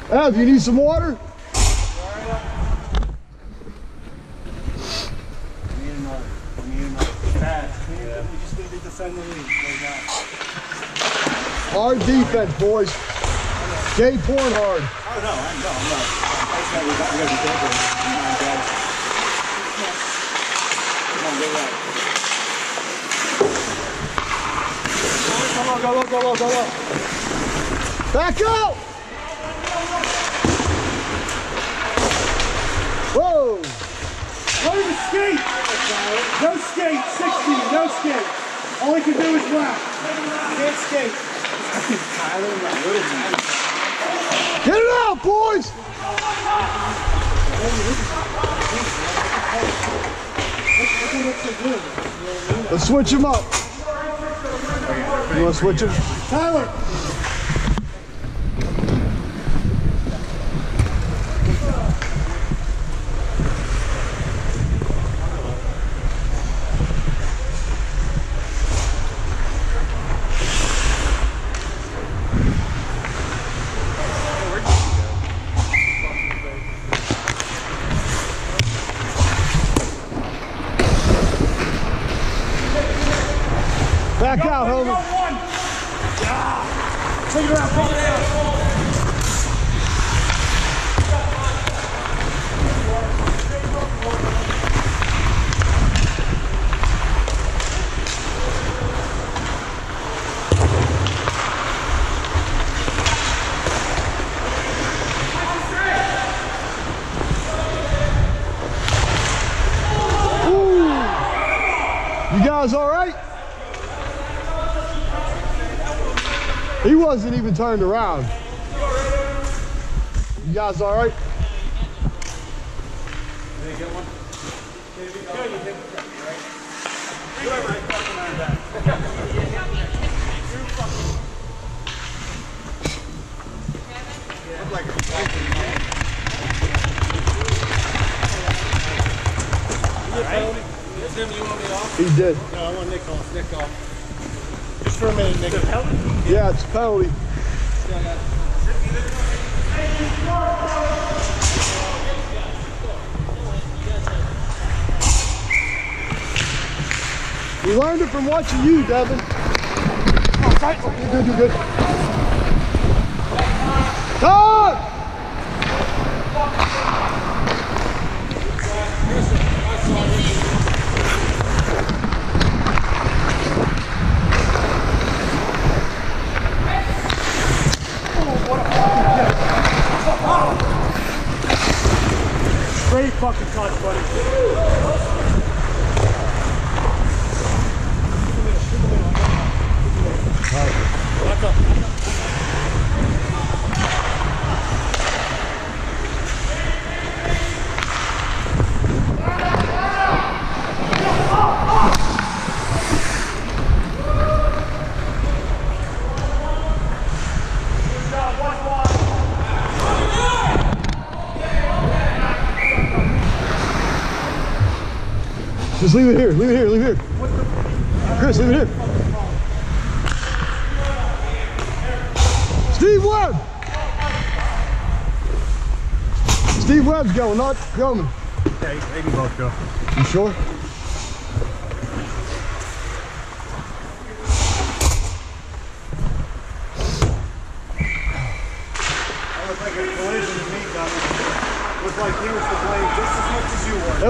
Ev, you need some water? Hard defense, boys. Jay Pornhard. Oh, no, I'm not. We gotta be careful. Come on, go right. Go. Back out! Whoa! Learn to skate! No skate, 60, no skate. All he can do is laugh. Can't skate. Get it out, boys! Let's switch him up. You want to switch him? Tyler! Back out, Homer. Take it around, take it out. You guys all right? He wasn't even turned around. You guys all right? Did you get one? He did. No, I want Nick off. Just for a minute, Nick. Yeah, it's a penalty. We learned it from watching you, Devin. Oh, tight. You're good. Todd! Great fucking touch, buddy. Back up. Just leave it here. Chris, leave it here. Steve Webb! Steve Webb's going, not coming. Yeah, they can both go. You sure? That looked like a collision to me, Gunner. Looked like he was to blame just as much as you were.